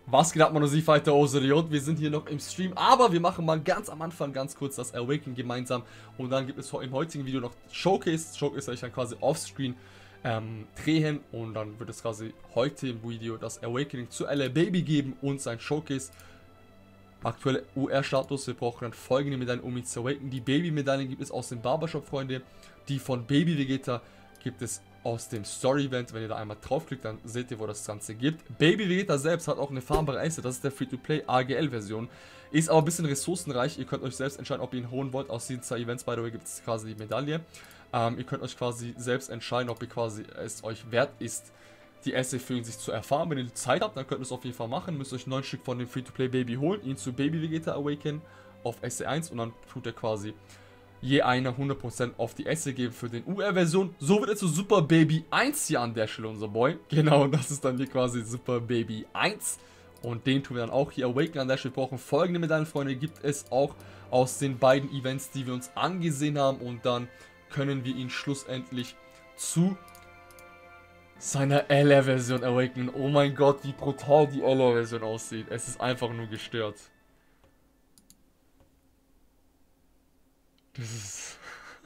Was geht ab, Fighter Osiri, und wir sind hier noch im Stream, aber wir machen mal ganz am Anfang ganz kurz das Awakening gemeinsam und dann gibt es im heutigen Video noch Showcase. Showcase werde ich dann quasi offscreen drehen und dann wird es quasi heute im Video das Awakening zu LA Baby geben und sein Showcase. Aktuelle UR-Status, wir brauchen dann folgende Medaillen, um ihn zu awaken. Die Baby-Medaillen gibt es aus dem Barbershop, Freunde. Die von Baby Vegeta gibt es aus dem Story-Event. Wenn ihr da einmal draufklickt, dann seht ihr, wo das Ganze gibt. Baby Vegeta selbst hat auch eine farmbare Asset, das ist der Free-to-Play AGL-Version. Ist aber ein bisschen ressourcenreich, ihr könnt euch selbst entscheiden, ob ihr ihn holen wollt. Aus diesen zwei Events, by the way, gibt es quasi die Medaille. Ihr könnt euch quasi selbst entscheiden, ob ihr quasi es euch wert ist, die Essay für ihn sich zu erfahren. Wenn ihr die Zeit habt, dann könnt ihr es auf jeden Fall machen. Müsst euch 9 Stück von dem Free-to-Play Baby holen, ihn zu Baby Vegeta awaken auf Essay 1 und dann tut er quasi je einer 100% auf die Essay geben für den UR-Version. So wird er zu Super Baby 1 hier an der Stelle, unser Boy. Genau, und das ist dann hier quasi Super Baby 1. Und den tun wir dann auch hier awaken an der Stelle. Wir brauchen folgende Medaillen, Freunde, gibt es auch aus den beiden Events, die wir uns angesehen haben. Und dann können wir ihn schlussendlich zu seiner LR-Version awaken. Oh mein Gott, wie brutal die LR-Version aussieht. Es ist einfach nur gestört. Das ist...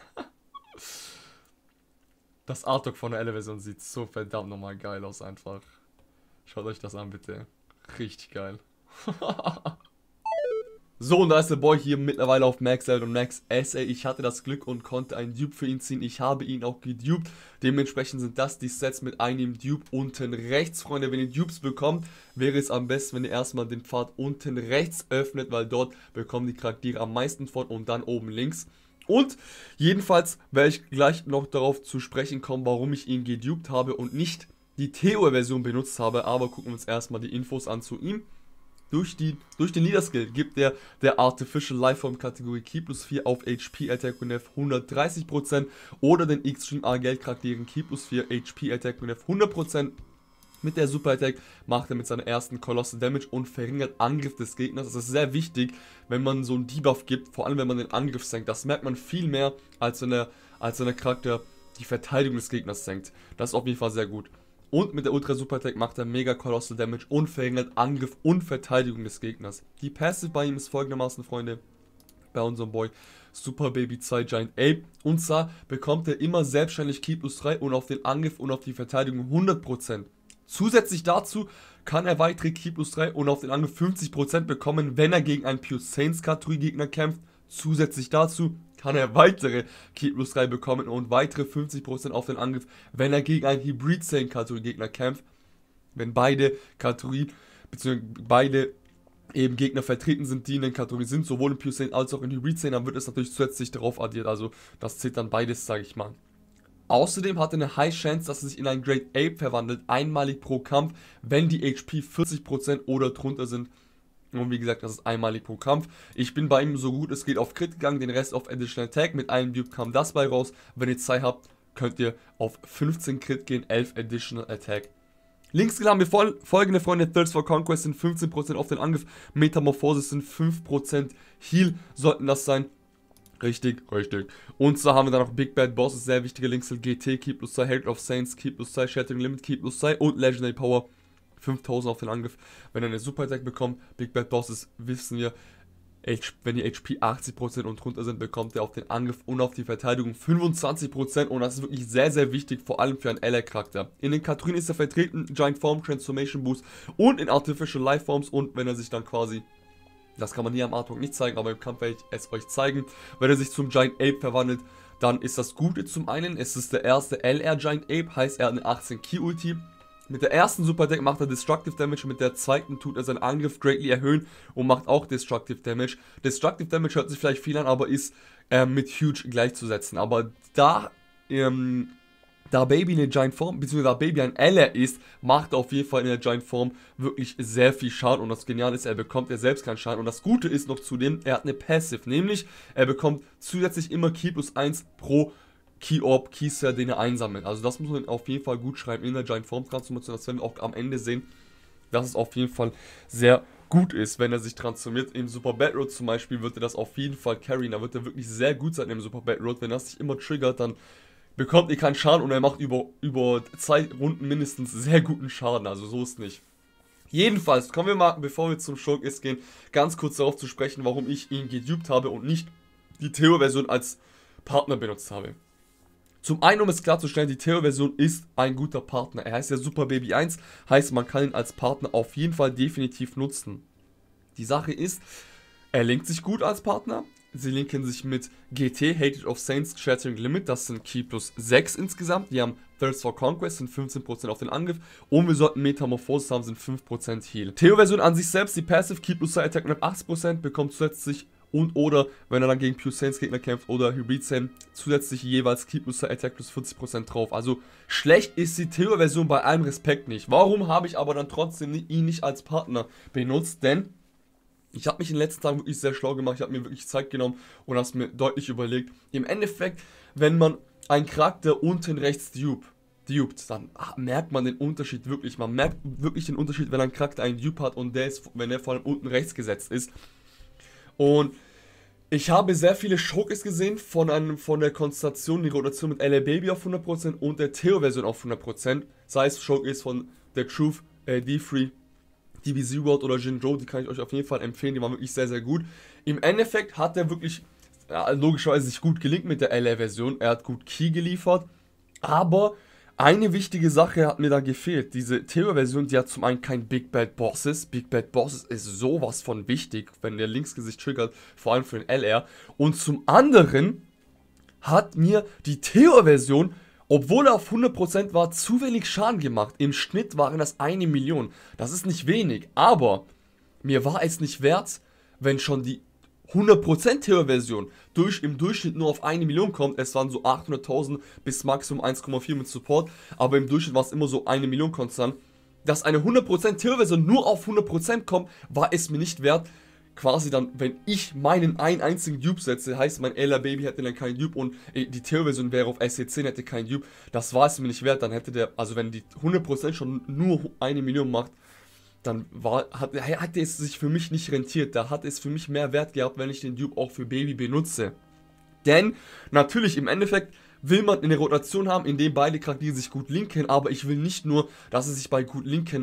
Das Artwork von der LR-Version sieht so verdammt nochmal geil aus einfach. Schaut euch das an, bitte. Richtig geil. So, und da ist der Boy hier mittlerweile auf Max L und Max SA. Ich hatte das Glück und konnte einen Dupe für ihn ziehen. Ich habe ihn auch geduped. Dementsprechend sind das die Sets mit einem Dupe unten rechts. Freunde, wenn ihr Dupes bekommt, wäre es am besten, wenn ihr erstmal den Pfad unten rechts öffnet, weil dort bekommen die Charaktere am meisten von und dann oben links. Und jedenfalls werde ich gleich noch darauf zu sprechen kommen, warum ich ihn geduped habe und nicht die TO-Version benutzt habe. Aber gucken wir uns erstmal die Infos an zu ihm. Durch den Leader-Skill gibt der Artificial Lifeform Kategorie Ki plus 4 auf HP Attack und F 130% oder den Extreme A-Geld Charakteren Ki plus 4 HP Attack und F 100%. Mit der Super Attack macht er mit seiner ersten Colossal Damage und verringert Angriff des Gegners. Das ist sehr wichtig, wenn man so einen Debuff gibt, vor allem wenn man den Angriff senkt. Das merkt man viel mehr, als wenn der Charakter die Verteidigung des Gegners senkt. Das ist auf jeden Fall sehr gut. Und mit der Ultra Super Attack macht er mega Colossal Damage und verringert Angriff und Verteidigung des Gegners. Die Passive bei ihm ist folgendermaßen, Freunde, bei unserem Boy Super Baby 2 Giant Ape. Und zwar bekommt er immer selbstständig Ki plus 3 und auf den Angriff und auf die Verteidigung 100%. Zusätzlich dazu kann er weitere Ki plus 3 und auf den Angriff 50% bekommen, wenn er gegen einen Pure Saints Kategorie Gegner kämpft. Zusätzlich dazu kann er weitere Ki plus 3 bekommen und weitere 50% auf den Angriff, wenn er gegen einen Hybrid Saiyan Kategorie Gegner kämpft. Wenn beide Kategorien, bzw. beide eben Gegner vertreten sind, die in den Kategorien sind, sowohl in Pure Saiyan als auch in Hybrid Saiyan, dann wird es natürlich zusätzlich darauf addiert, also das zählt dann beides, sage ich mal. Außerdem hat er eine High Chance, dass er sich in einen Great Ape verwandelt, einmalig pro Kampf, wenn die HP 40% oder drunter sind. Und wie gesagt, das ist einmalig pro Kampf. Ich bin bei ihm so gut es geht auf Crit gegangen, den Rest auf Additional Attack. Mit einem Dupe kam das bei raus. Wenn ihr Zeit habt, könnt ihr auf 15 Crit gehen, 11 Additional Attack. Linksskill haben wir folgende, Freunde. Thirst for Conquest sind 15% auf den Angriff. Metamorphosis sind 5% Heal, sollten das sein. Richtig, richtig. Und so haben wir dann noch Big Bad Boss, ist sehr wichtiger Linksskill. GT, Ki plus 2, Herald of Saints, Ki plus 2, Shattering Limit, Ki plus 2 und Legendary Power. 5000 auf den Angriff, wenn er eine Super Attack bekommt. Big Bad Boss ist, wissen wir, wenn die HP 80% und drunter sind, bekommt er auf den Angriff und auf die Verteidigung 25% und das ist wirklich sehr, sehr wichtig, vor allem für einen LR-Charakter. In den Kategorien ist er vertreten, Giant Form, Transformation Boost und in Artificial Lifeforms und wenn er sich dann quasi, das kann man hier am Artwork nicht zeigen, aber im Kampf werde ich es euch zeigen, wenn er sich zum Giant Ape verwandelt, dann ist das Gute zum einen, es ist der erste LR Giant Ape, heißt er hat eine 18 Ki Ulti. Mit der ersten Super Attack macht er Destructive Damage, mit der zweiten tut er seinen Angriff greatly erhöhen und macht auch Destructive Damage. Destructive Damage hört sich vielleicht viel an, aber ist mit Huge gleichzusetzen. Aber da Baby eine Giant Form, beziehungsweise da Baby ein LR ist, macht er auf jeden Fall in der Giant Form wirklich sehr viel Schaden. Und das Geniale ist, er bekommt selbst keinen Schaden. Und das Gute ist noch zudem, er hat eine Passive, nämlich er bekommt zusätzlich immer Ki plus 1 pro Key-Orb, Key-Cell, den er einsammelt. Also das muss man auf jeden Fall gut schreiben in der Giant Form Transformation. Das werden wir auch am Ende sehen, dass es auf jeden Fall sehr gut ist, wenn er sich transformiert. Im Super Bad Road zum Beispiel wird er das auf jeden Fall carryen. Da wird er wirklich sehr gut sein im Super Bad Road. Wenn das sich immer triggert, dann bekommt ihr keinen Schaden und er macht über 2 Runden mindestens sehr guten Schaden. Also so ist nicht. Jedenfalls, kommen wir mal, bevor wir zum Showcase gehen, ganz kurz darauf zu sprechen, warum ich ihn gedupt habe und nicht die Theo-Version als Partner benutzt habe. Zum einen, um es klarzustellen, die Theo-Version ist ein guter Partner. Er heißt ja Super Baby 1, heißt, man kann ihn als Partner auf jeden Fall definitiv nutzen. Die Sache ist, er linkt sich gut als Partner. Sie linken sich mit GT, Hatred of Saints, Shattering Limit, das sind Ki plus 6 insgesamt. Die haben Thirst for Conquest, sind 15% auf den Angriff. Und wir sollten Metamorphosis haben, sind 5% Heal. Theo-Version an sich selbst, die Passive Ki plus 2 Attack mit 80%, bekommt zusätzlich und oder, wenn er dann gegen Pure Saints Gegner kämpft oder Hybrid Saint, zusätzlich jeweils Ki plus 2 Attack plus 40% drauf. Also schlecht ist die Theo-Version bei allem Respekt nicht. Warum habe ich aber dann trotzdem ihn nicht als Partner benutzt? Denn ich habe mich in den letzten Tagen wirklich sehr schlau gemacht, ich habe mir wirklich Zeit genommen und habe es mir deutlich überlegt. Im Endeffekt, wenn man einen Charakter unten rechts dupt, dann merkt man den Unterschied wirklich. Man merkt wirklich den Unterschied, wenn ein Charakter einen Dupe hat und wenn der vor allem unten rechts gesetzt ist. Und ich habe sehr viele Showcase gesehen von der Konstellation, die Rotation mit LA Baby auf 100% und der Theo-Version auf 100%. Sei es Showcase von The Truth, D3, DBZ World oder Jinzhou, die kann ich euch auf jeden Fall empfehlen, die waren wirklich sehr, sehr gut. Im Endeffekt hat er wirklich, logischerweise sich gut gelingt mit der LA-Version, er hat gut Ki geliefert, aber eine wichtige Sache hat mir da gefehlt. Diese Theo-Version, die hat zum einen kein Big Bad Bosses. Big Bad Bosses ist sowas von wichtig, wenn der Linksgesicht triggert, vor allem für den LR. Und zum anderen hat mir die Theo-Version, obwohl er auf 100% war, zu wenig Schaden gemacht. Im Schnitt waren das 1 Million. Das ist nicht wenig, aber mir war es nicht wert, wenn schon die 100% Theo-Version im Durchschnitt nur auf 1 Million kommt. Es waren so 800.000 bis Maximum 1,4 mit Support, aber im Durchschnitt war es immer so 1 Million konstant. Dass eine 100% Theo-Version nur auf 100% kommt, war es mir nicht wert. Quasi dann, wenn ich meinen einen einzigen Dupe setze, heißt mein LR Baby hätte dann keinen Dupe und die Theo-Version wäre auf SC10, hätte keinen Dupe, das war es mir nicht wert, dann hätte der, also wenn die 100% schon nur 1 Million macht, dann hat es sich für mich nicht rentiert, da hat es für mich mehr Wert gehabt, wenn ich den Dupe auch für Baby benutze. Denn, natürlich, im Endeffekt will man eine Rotation haben, in dem beide Charaktere sich gut linken, aber ich will nicht nur, dass es sich bei gut linken,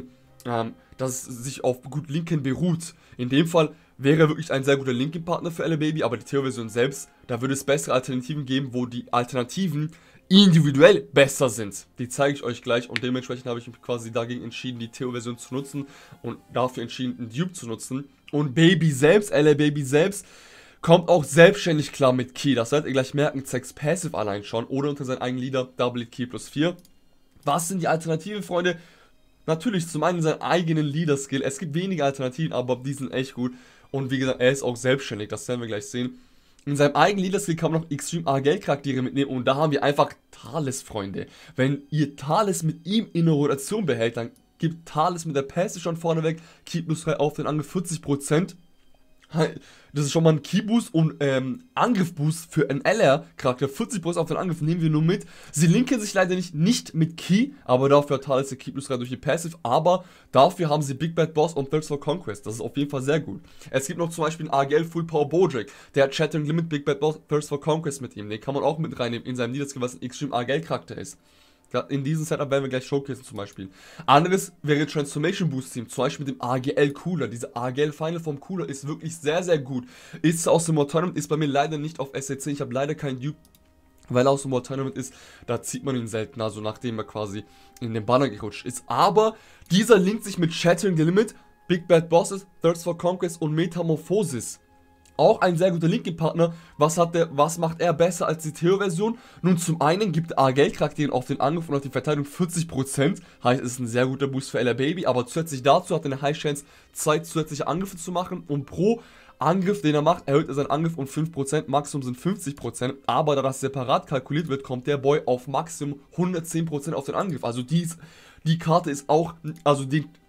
dass es sich auf gut linken beruht. In dem Fall wäre er wirklich ein sehr guter Linking-Partner für LA Baby, aber die Theo-Version selbst, da würde es bessere Alternativen geben, wo die Alternativen individuell besser sind. Die zeige ich euch gleich und dementsprechend habe ich mich quasi dagegen entschieden, die Theo-Version zu nutzen und dafür entschieden, einen Dupe zu nutzen. Und Baby selbst, LA Baby selbst, kommt auch selbstständig klar mit Ki. Das werdet ihr gleich merken, Zex Passive allein schon oder unter seinen eigenen Leader Double Ki plus 4. Was sind die Alternativen, Freunde? Natürlich zum einen seinen eigenen Leader-Skill. Es gibt wenige Alternativen, aber die sind echt gut. Und wie gesagt, er ist auch selbstständig, das werden wir gleich sehen. In seinem eigenen Leader-Skill kann man noch Extreme Argel-Charaktere mitnehmen und da haben wir einfach Thales, Freunde. Wenn ihr Thales mit ihm in der Rotation behält, dann gibt Thales mit der Passive schon vorneweg Ki plus 2 auf den Angriff 40%. Das ist schon mal ein Ki-Boost und Angriff-Boost für einen LR-Charakter. 40% auf den Angriff nehmen wir nur mit. Sie linken sich leider nicht mit Ki, aber dafür hat Thales der Ki plus 3 durch die Passive. Aber dafür haben sie Big Bad Boss und Thirst for Conquest. Das ist auf jeden Fall sehr gut. Es gibt noch zum Beispiel einen AGL Full Power Bojack. Der hat Shattering Limit, Big Bad Boss, Thirst for Conquest mit ihm. Den kann man auch mit reinnehmen in seinem Leader-Skill, was ein Extreme AGL-Charakter ist. In diesem Setup werden wir gleich showcasen zum Beispiel. Anderes wäre Transformation Boost Team, zum Beispiel mit dem AGL Cooler. Diese AGL Final Form Cooler ist wirklich sehr, sehr gut. Ist aus dem World Tournament, ist bei mir leider nicht auf SC10. Ich habe leider keinen Dupe, weil er aus dem World Tournament ist. Da zieht man ihn selten, also nachdem er quasi in den Banner gerutscht ist. Aber dieser linkt sich mit Shattering the Limit, Big Bad Bosses, Thirst for Conquest und Metamorphosis. Auch ein sehr guter Linking-Partner. Was macht er besser als die Theo-Version? Nun, zum einen gibt AGL-Charakteren auf den Angriff und auf die Verteidigung 40%. Heißt, es ist ein sehr guter Boost für LR Baby. Aber zusätzlich dazu hat er eine High Chance, 2 zusätzliche Angriffe zu machen. Und pro Angriff, den er macht, erhöht er seinen Angriff um 5%. Maximum sind 50%. Aber da das separat kalkuliert wird, kommt der Boy auf Maximum 110% auf den Angriff. Also die Karte ist auch, also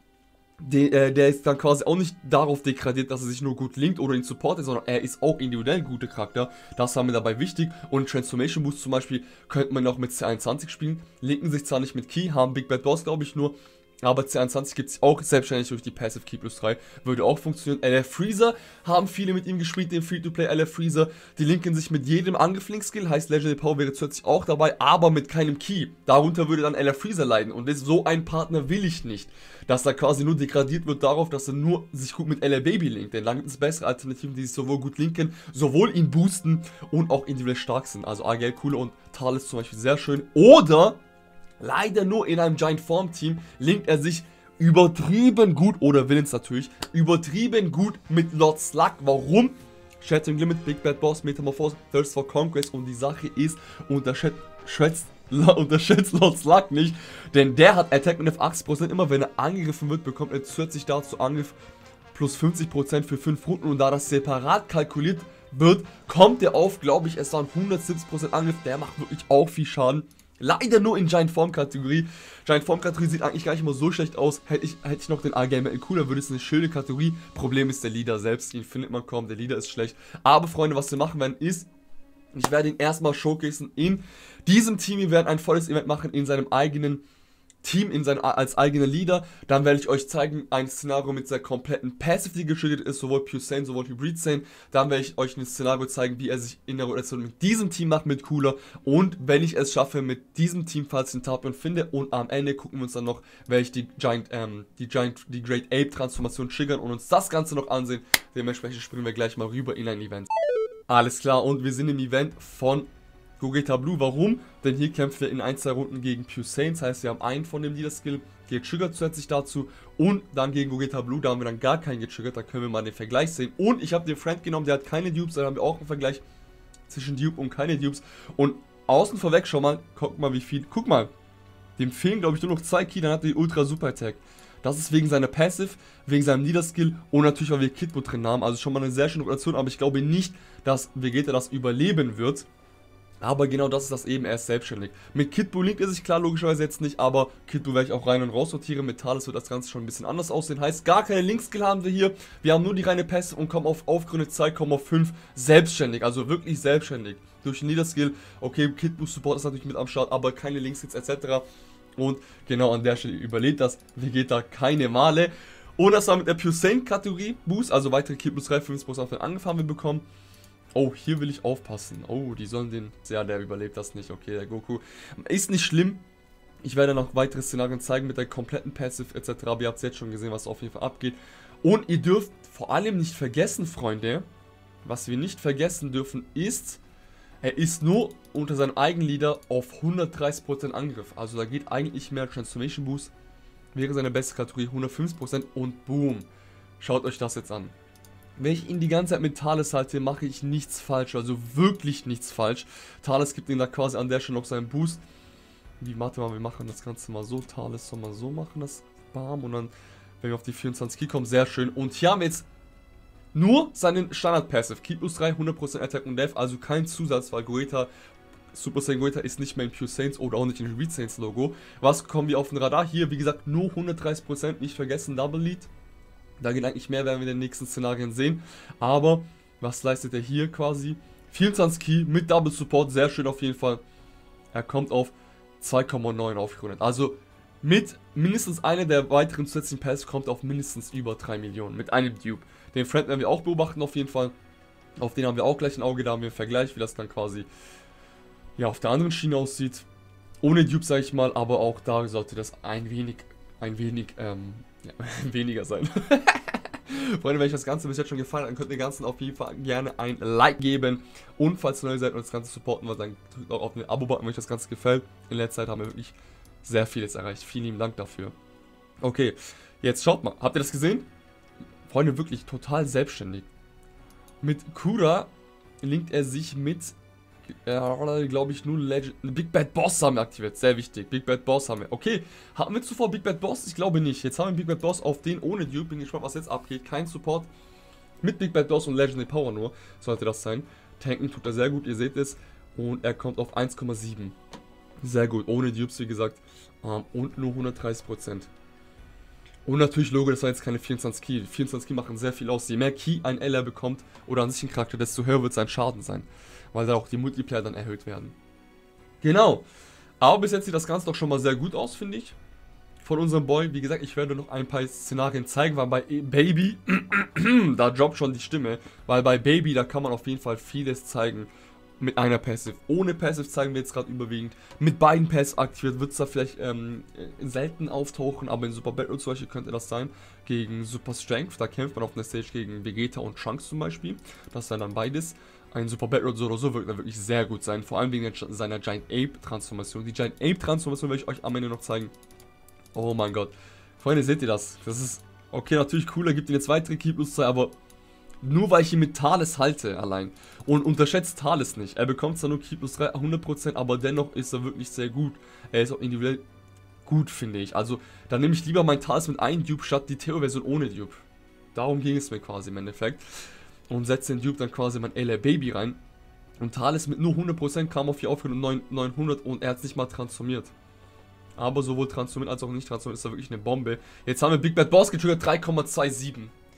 der ist dann quasi auch nicht darauf degradiert, dass er sich nur gut linkt oder ihn supportet, sondern er ist auch individuell ein guter Charakter. Das war mir dabei wichtig. Und Transformation Boost zum Beispiel könnte man auch mit C21 spielen. Linken sich zwar nicht mit Ki, haben Big Bad Boss glaube ich nur. Aber C21 gibt es auch selbstständig durch die Passive Key plus 3. Würde auch funktionieren. LF Freezer haben viele mit ihm gespielt, den Free-to-Play LF Freezer. Die linken sich mit jedem Angriff-Link-Skill, heißt Legendary Power wäre zusätzlich auch dabei, aber mit keinem Key. Darunter würde dann LF Freezer leiden. Und so einen Partner will ich nicht. Dass er quasi nur degradiert wird darauf, dass er nur sich gut mit LR Baby linkt. Denn dann gibt es bessere Alternativen, die sich sowohl gut linken, sowohl ihn boosten und auch individuell stark sind. Also AGL Cooler und Thales zum Beispiel sehr schön. Oder leider nur in einem Giant Form Team linkt er sich übertrieben gut, oder Villains natürlich, übertrieben gut mit Lord Slug. Warum? Shattering Limit, Big Bad Boss, Metamorphose, Thirst for Conquest, und die Sache ist, unterschätzt Lord Slug nicht, denn der hat Attack mit 80%, immer wenn er angegriffen wird, bekommt er zusätzlich dazu Angriff plus 50% für 5 Runden, und da das separat kalkuliert wird, kommt er auf, glaube ich, es waren 170% Angriff, der macht wirklich auch viel Schaden. Leider nur in Giant Form Kategorie. Giant Form Kategorie sieht eigentlich gar nicht mal so schlecht aus. Hätte ich noch den AGL Metal Cooler, würde es eine schöne Kategorie. Problem ist der Leader selbst, ihn findet man kaum, der Leader ist schlecht. Aber Freunde, was wir machen werden ist, ich werde ihn erstmal showcasen in diesem Team. Wir werden ein volles Event machen in seinem eigenen Team, als eigener Leader. Dann werde ich euch zeigen, ein Szenario mit der kompletten Passive, die geschildert ist, sowohl Pure Sane, sowohl Hybrid Sane. Dann werde ich euch ein Szenario zeigen, wie er sich in der Rotation mit diesem Team macht, mit Cooler. Und wenn ich es schaffe, mit diesem Team, falls ich den Tapion finde. Und am Ende gucken wir uns dann noch, werde ich die Great Ape Transformation triggern und uns das Ganze noch ansehen. Dementsprechend springen wir gleich mal rüber in ein Event. Alles klar, und wir sind im Event von Gogeta Blue. Warum? Denn hier kämpfen wir in 1-2 Runden gegen Pure Sane. Das heißt, wir haben einen von dem Leader-Skill getriggert zusätzlich dazu. Und dann gegen Gogeta Blue, da haben wir dann gar keinen getriggert. Da können wir mal den Vergleich sehen. Und ich habe den Friend genommen, der hat keine Dupes. Da haben wir auch einen Vergleich zwischen Dupe und keine Dupes. Und außen vorweg schon mal, guck mal wie viel. Guck mal, dem fehlen glaube ich nur noch 2 Key, dann hat er die Ultra Super Attack. Das ist wegen seiner Passive, wegen seinem Leader-Skill und natürlich, weil wir Kidbo drin haben. Also schon mal eine sehr schöne Rotation, aber ich glaube nicht, dass Vegeta das überleben wird. Aber genau das ist das eben, er ist selbstständig. Mit Kidbo linkt er sich klar logischerweise jetzt nicht, aber Kidbo werde ich auch rein und raus sortieren. Mit Thales wird das Ganze schon ein bisschen anders aussehen. Heißt, gar keine Link-Skill haben wir hier. Wir haben nur die reine Passive und kommen auf aufgerundet 2,5 selbstständig. Also wirklich selbstständig. Durch den Leader-Skill, okay, Kidbo Support ist natürlich mit am Start, aber keine Link-Skills etc. Und genau an der Stelle überlebt das Vegeta keine Male. Und das war mit der Pure Sane Kategorie Boost, also weitere Key plus 3, 50% auf den Angriff haben wir bekommen. Oh, hier will ich aufpassen. Oh, die sollen den... Ja, der überlebt das nicht. Okay, der Goku. Ist nicht schlimm. Ich werde noch weitere Szenarien zeigen mit der kompletten Passive etc. Aber ihr habt jetzt schon gesehen, was auf jeden Fall abgeht. Und ihr dürft vor allem nicht vergessen, Freunde, was wir nicht vergessen dürfen ist, er ist nur unter seinem eigenen Leader auf 130% Angriff. Also da geht eigentlich mehr. Transformation Boost wäre seine beste Kategorie, 150% und boom. Schaut euch das jetzt an. Wenn ich ihn die ganze Zeit mit Thales halte, mache ich nichts falsch, also wirklich nichts falsch. Thales gibt ihm da quasi an der Stelle noch seinen Boost. Warte mal, wir machen das Ganze mal so. Thales soll mal so machen, das Bam. Und dann, wenn wir auf die 24 Key kommen, sehr schön. Und hier haben wir jetzt nur seinen Standard-Passive. Key plus 3, 100% Attack und Def, also kein Zusatz, weil Gogeta, Super Saiyan Gogeta ist nicht mehr in Pure Saiyans oder auch nicht in Hybrid Saiyans Logo. Was kommen wir auf den Radar? Hier, wie gesagt, nur 130%, nicht vergessen, Double Lead. Da geht eigentlich mehr, werden wir in den nächsten Szenarien sehen. Aber was leistet er hier quasi? 24 Key mit Double Support, sehr schön auf jeden Fall. Er kommt auf 2,9 aufgerundet. Also mit mindestens einer der weiteren zusätzlichen Pässe kommt auf mindestens über 3 Millionen. Mit einem Dupe. Den Friend werden wir auch beobachten auf jeden Fall. Auf den haben wir auch gleich ein Auge, da haben wir einen Vergleich, wie das dann quasi ja, auf der anderen Schiene aussieht. Ohne Dupe, sage ich mal, aber auch da sollte das ein wenig weniger sein. Freunde, wenn euch das Ganze bis jetzt schon gefallen hat, dann könnt ihr Ganzen auf jeden Fall gerne ein Like geben. Und falls ihr neu seid und das Ganze supporten wollt, dann drückt auch auf den Abo-Button, wenn euch das Ganze gefällt. In letzter Zeit haben wir wirklich sehr vieles erreicht. Vielen lieben Dank dafür. Okay, jetzt schaut mal. Habt ihr das gesehen? Freunde, wirklich total selbstständig. Mit Kura linkt er sich mit... glaube ich, nur Legend. Big Bad Boss haben wir aktiviert. Sehr wichtig. Big Bad Boss haben wir. Okay. Hatten wir zuvor Big Bad Boss? Ich glaube nicht. Jetzt haben wir Big Bad Boss auf den ohne Dupe. Bin gespannt, was jetzt abgeht. Kein Support. Mit Big Bad Boss und Legendary Power nur. Sollte das sein. Tanken tut er sehr gut. Ihr seht es. Und er kommt auf 1,7. Sehr gut. Ohne Dupes, wie gesagt. Und nur 130%. Und natürlich Logo, das war jetzt keine 24 Key. 24 Key machen sehr viel aus. Je mehr Key ein LR bekommt oder an sich ein Charakter, desto höher wird sein Schaden sein. Weil da auch die Multiplayer dann erhöht werden. Genau. Aber bis jetzt sieht das Ganze doch schon mal sehr gut aus, finde ich. von unserem Boy. Wie gesagt, ich werde noch ein paar Szenarien zeigen, weil bei Baby, da droppt schon die Stimme, weil bei Baby, da kann man auf jeden Fall vieles zeigen mit einer Passive. Ohne Passive zeigen wir jetzt gerade überwiegend. Mit beiden Passive aktiviert wird es da vielleicht selten auftauchen, aber in Super Battle zum Beispiel könnte das sein. Gegen Super Strength, da kämpft man auf einer Stage gegen Vegeta und Trunks zum Beispiel. Das ist dann beides. Ein Super Battle so oder so wird dann wirklich sehr gut sein, vor allem wegen seiner Giant Ape Transformation. Die Giant Ape Transformation werde ich euch am Ende noch zeigen. Oh mein Gott. Freunde, seht ihr das? Das ist, okay, natürlich cooler, gibt ihn jetzt weitere Ki plus 2, aber nur weil ich ihn mit Thales halte allein. Und unterschätzt Thales nicht. Er bekommt zwar nur Ki plus 3, 100%, aber dennoch ist er wirklich sehr gut. Er ist auch individuell gut, finde ich. Also, dann nehme ich lieber mein Thales mit einem Dupe statt die Theo-Version ohne Dupe. Darum ging es mir quasi im Endeffekt. Und setze den Dupe dann quasi mein LR Baby rein. Und Thales mit nur 100% kam auf die Aufgabe 900 und er hat es nicht mal transformiert. Aber sowohl transformiert als auch nicht transformiert ist er wirklich eine Bombe. Jetzt haben wir Big Bad Boss getriggert, 3,27.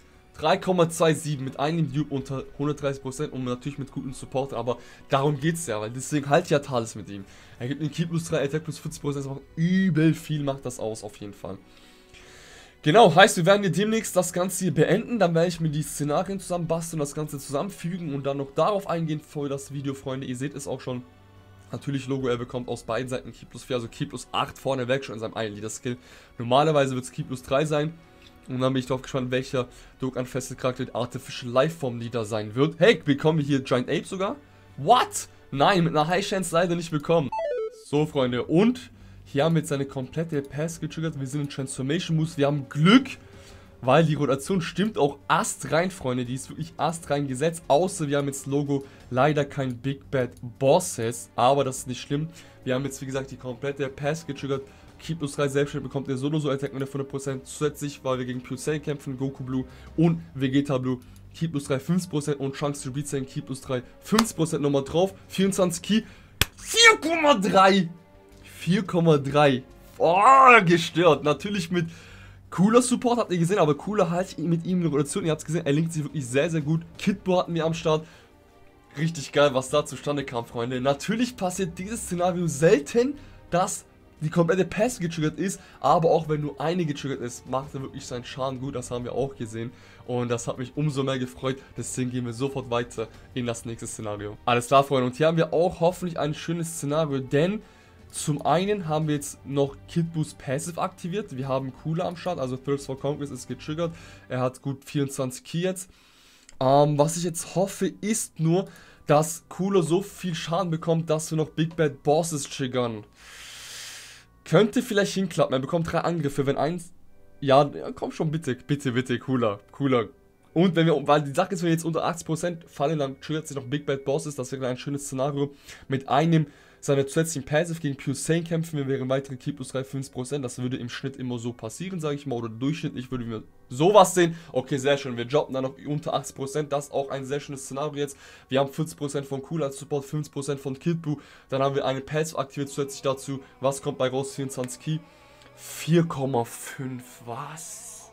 3,27 mit einem Dupe unter 130% und natürlich mit gutem Support, aber darum geht es ja, weil deswegen halte ich ja Thales mit ihm. Er gibt einen Ki plus 3, Attack plus 40%, das macht übel viel, macht das aus auf jeden Fall. Genau, heißt, wir werden hier demnächst das Ganze hier beenden, dann werde ich mir die Szenarien zusammenbasteln, das Ganze zusammenfügen und dann noch darauf eingehen für das Video, Freunde. Ihr seht es auch schon, natürlich Logo, er bekommt aus beiden Seiten Ki plus 4, also Ki plus 8 vorneweg schon in seinem einen Leader-Skill. Normalerweise wird es Ki plus 3 sein und dann bin ich darauf gespannt, welcher Dokkan-Feste-Charakter der Artificial Lifeform Leader sein wird. Hey, bekommen wir hier Giant Ape sogar? What? Nein, mit einer High Chance leider nicht bekommen. So, Freunde, und hier haben wir jetzt eine komplette Pass getriggert. Wir sind in Transformation Moves. Wir haben Glück, weil die Rotation stimmt auch astrein, Freunde. Die ist wirklich astrein gesetzt. Außer wir haben jetzt Logo leider kein Big Bad Bosses. Aber das ist nicht schlimm. Wir haben jetzt, wie gesagt, die komplette Pass getriggert. Ki plus 3 Selbstständig bekommt der Solo-So-Attack mit 100%. Zusätzlich, weil wir gegen Pure Saiyan kämpfen, Goku Blue und Vegeta Blue. Ki plus 3 5% und Trunks to Beat Saiyan Ki plus 3 50% nochmal drauf. 24 Ki. 4,3. 4,3. Oh, gestört. Natürlich mit cooler Support, habt ihr gesehen, aber cooler halt mit ihm eine Rotation. Ihr habt es gesehen, er linkt sich wirklich sehr, sehr gut. Kidbo hatten wir am Start. Richtig geil, was da zustande kam, Freunde. Natürlich passiert dieses Szenario selten, dass die komplette Pass getriggert ist, aber auch wenn nur eine getriggert ist, macht er wirklich seinen Schaden gut, das haben wir auch gesehen und das hat mich umso mehr gefreut, deswegen gehen wir sofort weiter in das nächste Szenario. Alles klar, Freunde, und hier haben wir auch hoffentlich ein schönes Szenario, denn zum einen haben wir jetzt noch Kid Boo's Passive aktiviert, wir haben Cooler am Start, also Thirst for Conquest ist getriggert, er hat gut 24 Ki jetzt. Was ich jetzt hoffe, ist nur, dass Cooler so viel Schaden bekommt, dass wir noch Big Bad Bosses triggern. Könnte vielleicht hinklappen, er bekommt 3 Angriffe, wenn eins... Ja, komm schon, bitte, bitte, bitte, Cooler. Und wenn wir, weil die Sache ist, wenn wir jetzt unter 80% fallen, dann triggert sich noch Big Bad Bosses, das wäre ein schönes Szenario. Mit einem seiner zusätzlichen Passive gegen Pure Saiyan kämpfen wir, wären weitere Ki plus 3 5%, das würde im Schnitt immer so passieren, sage ich mal, oder durchschnittlich würden wir sowas sehen. Okay, sehr schön, wir droppen dann noch unter 80%, das ist auch ein sehr schönes Szenario jetzt. Wir haben 40% von Cooler als Support, 50% von Kid Buu, dann haben wir eine Passive aktiviert zusätzlich dazu. Was kommt bei raus? 24 Ki. 4,5, was?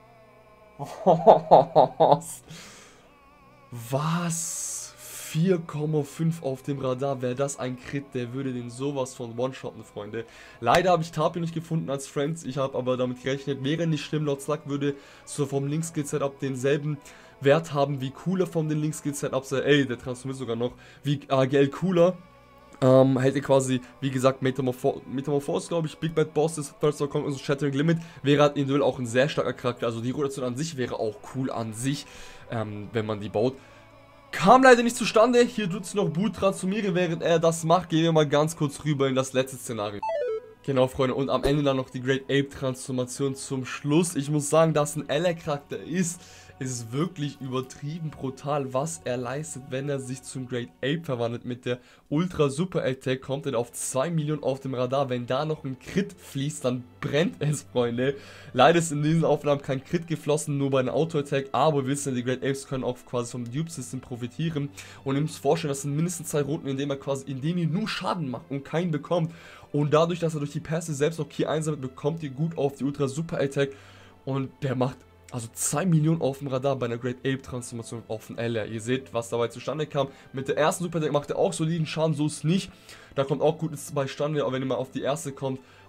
Was? 4,5 auf dem Radar, wäre das ein Crit, der würde den sowas von One-Shotten, Freunde. Leider habe ich Tapio nicht gefunden als Friends, ich habe aber damit gerechnet, wäre nicht schlimm, Lord Slug würde so vom Link-Skill-Setup denselben Wert haben wie Cooler von den Link-Skill-Setups, ey, der transformiert sogar noch, wie AGL Cooler. Hätte quasi, wie gesagt, Metamorphose, glaube ich, Big Bad Bosses, Thirst for Conquest und Shattering Limit, wäre halt individuell auch ein sehr starker Charakter, also die Rotation an sich wäre auch cool an sich, wenn man die baut. Kam leider nicht zustande, hier tut es noch Buu transformieren, während er das macht, gehen wir mal ganz kurz rüber in das letzte Szenario. Genau, Freunde, und am Ende dann noch die Great Ape Transformation zum Schluss. Ich muss sagen, dass ein LR-Charakter ist wirklich übertrieben brutal, was er leistet, wenn er sich zum Great Ape verwandelt. Mit der Ultra Super Attack kommt er auf 2 Millionen auf dem Radar. Wenn da noch ein Crit fließt, dann brennt es, Freunde. Leider ist in diesen Aufnahmen kein Crit geflossen, nur bei einem Auto-Attack, aber wir wissen, die Great Apes können auch quasi vom Dupe-System profitieren. Und ihr müsst vorstellen, das sind mindestens 2 Runden, in denen ihr nur Schaden macht und keinen bekommt. Und dadurch, dass er durch die Pässe selbst noch Ki einsammelt, bekommt ihr gut auf die Ultra Super Attack. Und der macht also 2 Millionen auf dem Radar bei einer Great Ape Transformation auf den LR. Ihr seht, was dabei zustande kam. Mit der ersten Super Attack macht er auch soliden Schaden, so ist es nicht. Da kommt auch Gutes beistande, auch wenn ihr mal auf die erste kommt.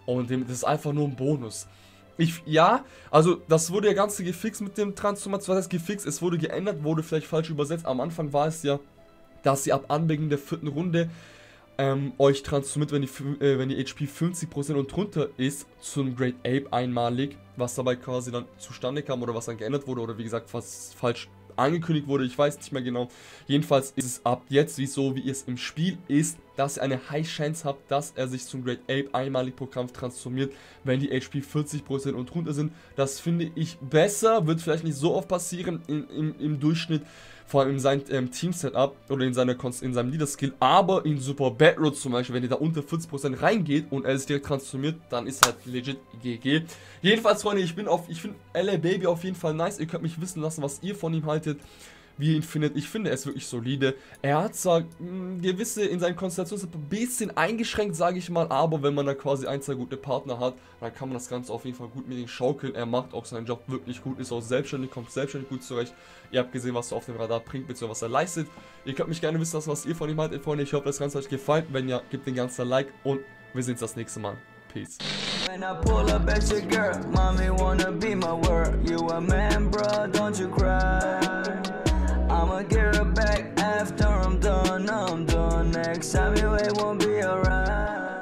Und das ist einfach nur ein Bonus. Ja, also das wurde ja Ganze gefixt mit dem Transformation, was heißt gefixt? Es wurde geändert, wurde vielleicht falsch übersetzt. Am Anfang war es ja, dass sie ab Anbeginn der 4. Runde euch transformiert, wenn die HP 50% und drunter ist, zum Great Ape einmalig, was dabei quasi dann zustande kam oder was dann geändert wurde oder wie gesagt, was falsch angekündigt wurde, ich weiß nicht mehr genau. Jedenfalls ist es ab jetzt, wie es im Spiel ist, dass ihr eine High Chance habt, dass er sich zum Great Ape einmalig pro Kampf transformiert, wenn die HP 40% und drunter sind. Das finde ich besser, wird vielleicht nicht so oft passieren im Durchschnitt, vor allem in seinem Team-Setup oder in seinem Leader-Skill, aber in Super Bad Road zum Beispiel, wenn ihr da unter 40% reingeht und er sich direkt transformiert, dann ist halt legit GG. Jedenfalls, Freunde, ich finde LA Baby auf jeden Fall nice. Ihr könnt mich wissen lassen, was ihr von ihm haltet, wie ihr ihn findet. Ich finde, er ist wirklich solide. Er hat zwar gewisse, in seinen Konstellationen ein bisschen eingeschränkt, sage ich mal, aber wenn man da quasi 1, 2 gute Partner hat, dann kann man das Ganze auf jeden Fall gut mit ihm schaukeln. Er macht auch seinen Job wirklich gut, ist auch selbstständig, kommt selbstständig gut zurecht. Ihr habt gesehen, was er auf dem Radar bringt, bzw. was er leistet. Ihr könnt mich gerne wissen lassen, was ihr von ihm haltet, Freunde. Ich hoffe, das Ganze hat euch gefallen. Wenn ja, gebt den ganzen Like und wir sehen uns das nächste Mal. Peace. When I pull up at your girl, mommy wanna be my world. You a man, bro, don't you cry. I'ma get her back after I'm done. Next time you wait won't be alright.